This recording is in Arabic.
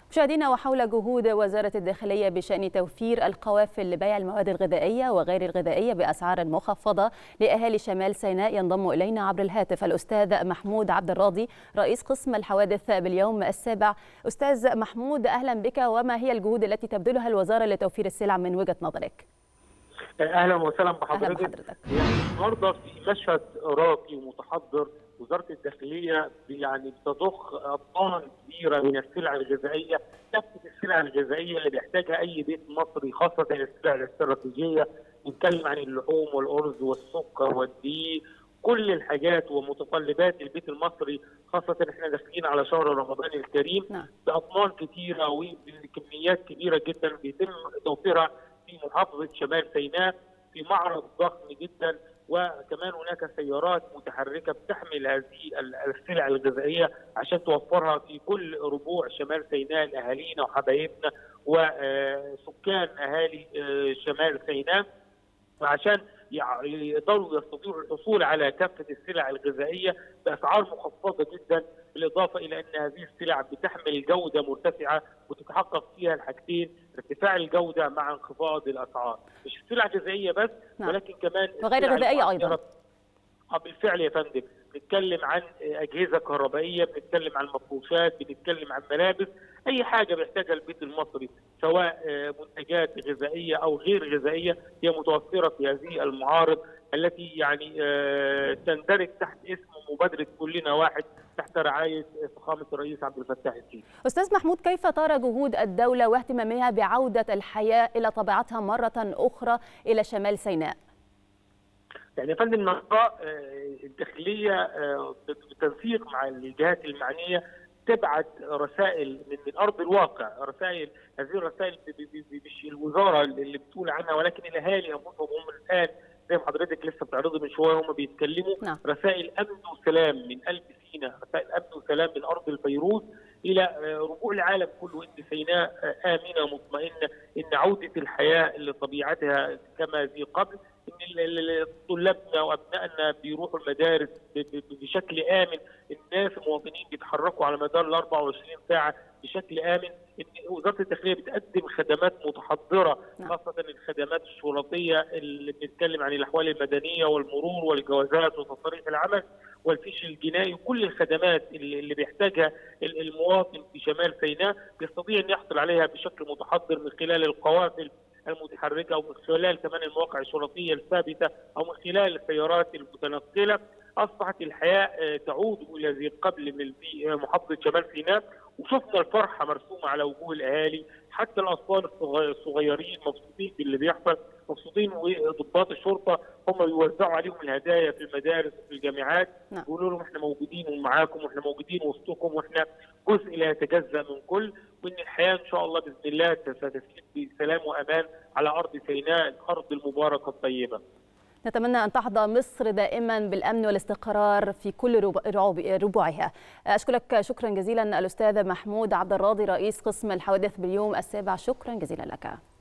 مشاهدينا، وحول جهود وزارة الداخلية بشأن توفير القوافل لبيع المواد الغذائية وغير الغذائية بأسعار مخفضة لأهالي شمال سيناء، ينضم إلينا عبر الهاتف الأستاذ محمود عبد الراضي رئيس قسم الحوادث باليوم السابع. أستاذ محمود، أهلا بك، وما هي الجهود التي تبذلها الوزارة لتوفير السلع من وجهة نظرك؟ اهلا وسهلا بحضرتك. يعني النهارده في مشهد راقي ومتحضر، وزاره الداخليه بتضخ اطنان كبيره من السلع الغذائيه، كافه السلع الغذائيه اللي بيحتاجها اي بيت مصري، خاصه السلع الاستراتيجيه. نتكلم عن اللحوم والارز والسكر والدقيق، كل الحاجات ومتطلبات البيت المصري، خاصه احنا داخلين على شهر رمضان الكريم. باطنان كثيره وبكميات كبيره جدا بيتم توفيرها في محافظة شمال سيناء في معرض ضخم جدا، وكمان هناك سيارات متحركة بتحمل هذه السلع الغذائية عشان توفرها في كل ربوع شمال سيناء لأهالينا وحبايبنا وسكان أهالي شمال سيناء، وعشان يقدروا يستطيعوا الحصول على كافة السلع الغذائية بأسعار مخفضة جدا، بالإضافة إلى أن هذه السلع بتحمل جودة مرتفعة وتتحقق فيها الحاجتين، ارتفاع الجودة مع انخفاض الأسعار. مش السلع الغذائية بس، ولكن كمان وغير الغذائية أيضا. بالفعل يا فندم، بنتكلم عن أجهزة كهربائية، بنتكلم عن مفروشات، بنتكلم عن ملابس، أي حاجة بيحتاجها البيت المصري سواء منتجات غذائية أو غير غذائية هي متوفرة في هذه المعارض التي تندرج تحت اسم مبادرة كلنا واحد تحت رعاية فخامة الرئيس عبد الفتاح السيسي. أستاذ محمود، كيف ترى جهود الدولة واهتمامها بعودة الحياة إلى طبيعتها مرة أخرى إلى شمال سيناء؟ يعني يا فندم، الداخلية بالتنسيق مع الجهات المعنية تبعت رسائل من ارض الواقع، رسائل، هذه الرسائل مش الوزاره اللي بتقول عنها، ولكن الاهالي انفسهم هم الان زي ما حضرتك لسه بتعرضي من شويه هم بيتكلموا. رسائل امن وسلام من قلب سيناء، رسائل امن وسلام من ارض الفيروز الى ربوع العالم كله، ان سيناء امنه مطمئنه، ان عوده الحياه لطبيعتها كما ذي قبل، ان طلابنا وابنائنا بيروحوا المدارس بشكل امن، الناس المواطنين بيتحركوا على مدار ال 24 ساعه بشكل امن، ان وزاره الداخليه بتقدم خدمات متحضره، خاصه الخدمات الشرطيه اللي بنتكلم عن الاحوال المدنيه والمرور والجوازات وتصاريح العمل والفيش الجنائي، وكل الخدمات اللي بيحتاجها المواطن في شمال سيناء بيستطيع ان يحصل عليها بشكل متحضر من خلال القوافل المتحركه، او من خلال كمان المواقع الشرطيه الثابته، او من خلال السيارات المتنقله. اصبحت الحياه تعود الى ذي قبل من محافظه شمال سيناء، وشفنا الفرحه مرسومه على وجوه الاهالي، حتى الاطفال الصغيرين مبسوطين باللي بيحصل، مبسوطين، وضباط الشرطه هم بيوزعوا عليهم الهدايا في المدارس وفي الجامعات، بيقولوا لهم احنا موجودين معاكم واحنا موجودين وسطكم واحنا جزء لا يتجزا من كل، وان الحياه ان شاء الله باذن الله ستسير بسلام وامان على ارض سيناء، الارض المباركه الطيبه. نتمنى أن تحظى مصر دائما بالأمن والاستقرار في كل ربوعها. أشكرك شكرا جزيلا الأستاذ محمود عبد الراضي رئيس قسم الحوادث باليوم السابع، شكرا جزيلا لك.